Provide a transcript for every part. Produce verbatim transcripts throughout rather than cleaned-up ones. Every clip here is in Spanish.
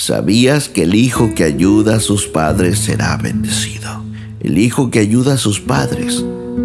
¿Sabías que el hijo que ayuda a sus padres será bendecido? El hijo que ayuda a sus padres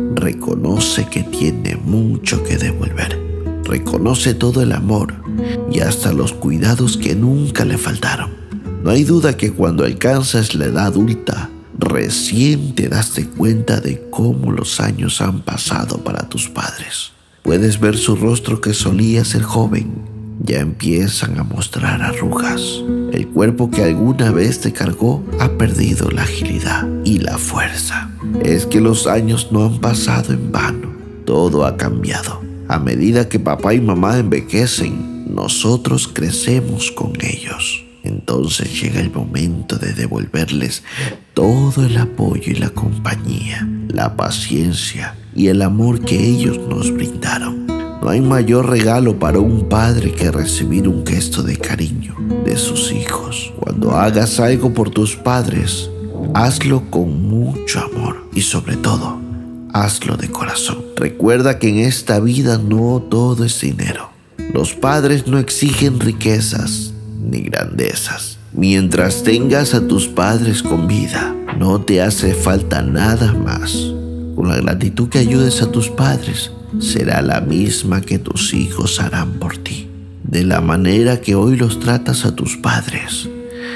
reconoce que tiene mucho que devolver. Reconoce todo el amor y hasta los cuidados que nunca le faltaron. No hay duda que cuando alcanzas la edad adulta, recién te das cuenta de cómo los años han pasado para tus padres. Puedes ver su rostro que solía ser joven. Ya empiezan a mostrar arrugas. El cuerpo que alguna vez te cargó ha perdido la agilidad y la fuerza. Es que los años no han pasado en vano. Todo ha cambiado. A medida que papá y mamá envejecen, nosotros crecemos con ellos. Entonces llega el momento de devolverles todo el apoyo y la compañía, la paciencia y el amor que ellos nos brindaron. No hay mayor regalo para un padre que recibir un gesto de cariño de sus hijos. Cuando hagas algo por tus padres, hazlo con mucho amor y sobre todo, hazlo de corazón. Recuerda que en esta vida no todo es dinero. Los padres no exigen riquezas ni grandezas. Mientras tengas a tus padres con vida, no te hace falta nada más. Con la gratitud que ayudes a tus padres, será la misma que tus hijos harán por ti. De la manera que hoy los tratas a tus padres,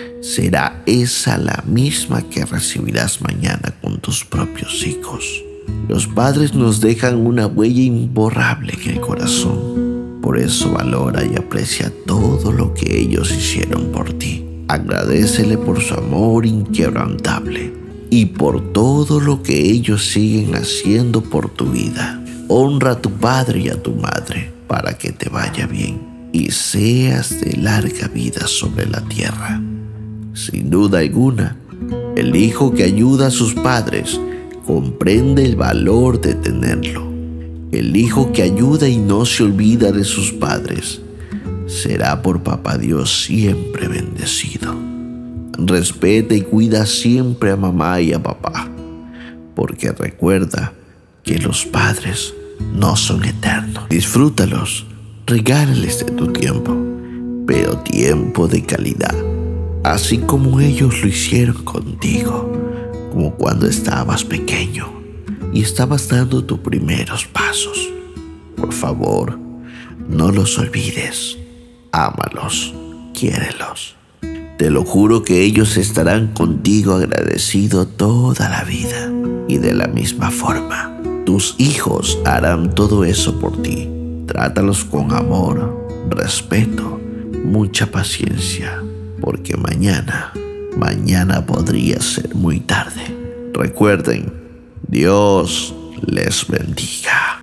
será esa la misma que recibirás mañana con tus propios hijos. Los padres nos dejan una huella imborrable en el corazón. Por eso valora y aprecia todo lo que ellos hicieron por ti. Agradécele por su amor inquebrantable y por todo lo que ellos siguen haciendo por tu vida. Honra a tu padre y a tu madre para que te vaya bien y seas de larga vida sobre la tierra. Sin duda alguna, el hijo que ayuda a sus padres comprende el valor de tenerlo. El hijo que ayuda y no se olvida de sus padres será por papá Dios siempre bendecido. Respeta y cuida siempre a mamá y a papá, porque recuerda que los padres no son eternos. Disfrútalos, regálales de tu tiempo, pero tiempo de calidad, así como ellos lo hicieron contigo, como cuando estabas pequeño y estabas dando tus primeros pasos. Por favor, no los olvides. Ámalos, quiérelos. Te lo juro que ellos estarán contigo agradecidos toda la vida. Y de la misma forma, tus hijos harán todo eso por ti. Trátalos con amor, respeto, mucha paciencia, porque mañana, mañana podría ser muy tarde. Recuerden, Dios les bendiga.